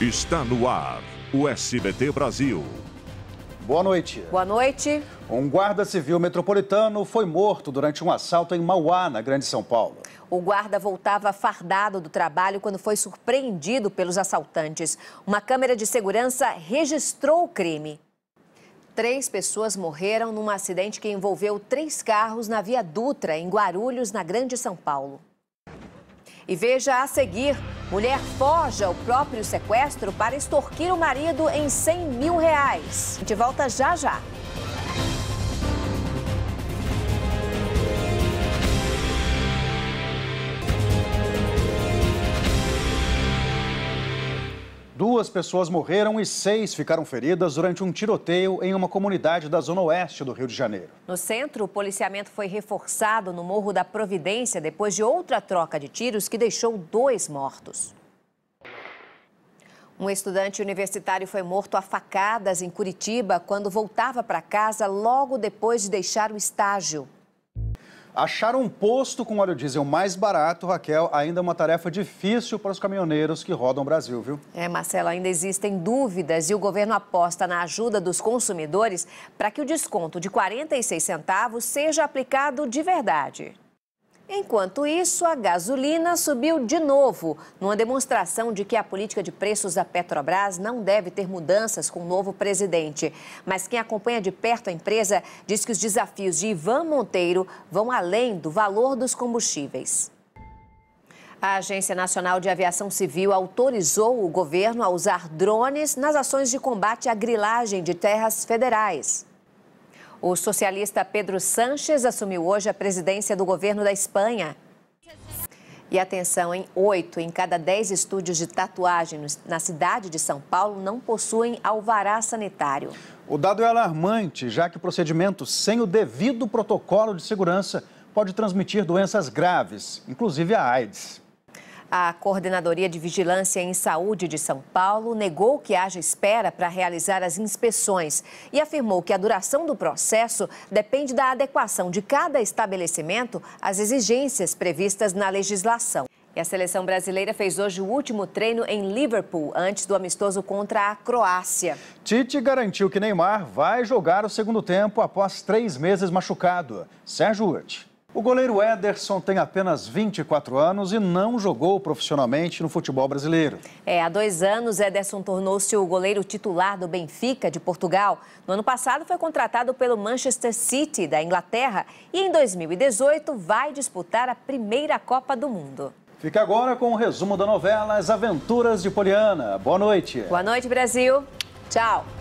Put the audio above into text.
Está no ar o SBT Brasil. Boa noite. Boa noite. Um guarda civil metropolitano foi morto durante um assalto em Mauá, na Grande São Paulo. O guarda voltava fardado do trabalho quando foi surpreendido pelos assaltantes. Uma câmera de segurança registrou o crime. 3 pessoas morreram num acidente que envolveu 3 carros na Via Dutra, em Guarulhos, na Grande São Paulo. E veja a seguir, mulher forja o próprio sequestro para extorquir o marido em R$100 mil. A gente volta já já. Duas pessoas morreram e 6 ficaram feridas durante um tiroteio em uma comunidade da zona oeste do Rio de Janeiro. No centro, o policiamento foi reforçado no Morro da Providência depois de outra troca de tiros que deixou 2 mortos. Um estudante universitário foi morto a facadas em Curitiba quando voltava para casa logo depois de deixar o estágio. Achar um posto com óleo diesel mais barato, Raquel, ainda é uma tarefa difícil para os caminhoneiros que rodam o Brasil, viu? Marcelo, ainda existem dúvidas e o governo aposta na ajuda dos consumidores para que o desconto de 46 centavos seja aplicado de verdade. Enquanto isso, a gasolina subiu de novo, numa demonstração de que a política de preços da Petrobras não deve ter mudanças com o novo presidente. Mas quem acompanha de perto a empresa diz que os desafios de Ivan Monteiro vão além do valor dos combustíveis. A Agência Nacional de Aviação Civil autorizou o governo a usar drones nas ações de combate à grilagem de terras federais. O socialista Pedro Sánchez assumiu hoje a presidência do governo da Espanha. E atenção, 8 em cada 10 estúdios de tatuagem na cidade de São Paulo não possuem alvará sanitário. O dado é alarmante, já que o procedimento sem o devido protocolo de segurança pode transmitir doenças graves, inclusive a AIDS. A Coordenadoria de Vigilância em Saúde de São Paulo negou que haja espera para realizar as inspeções e afirmou que a duração do processo depende da adequação de cada estabelecimento às exigências previstas na legislação. E a seleção brasileira fez hoje o último treino em Liverpool, antes do amistoso contra a Croácia. Tite garantiu que Neymar vai jogar o segundo tempo após 3 meses machucado. Sérgio Uert. O goleiro Ederson tem apenas 24 anos e não jogou profissionalmente no futebol brasileiro. Há 2 anos, Ederson tornou-se o goleiro titular do Benfica, de Portugal. No ano passado, foi contratado pelo Manchester City, da Inglaterra. E em 2018, vai disputar a primeira Copa do Mundo. Fica agora com o resumo da novela As Aventuras de Poliana. Boa noite. Boa noite, Brasil. Tchau.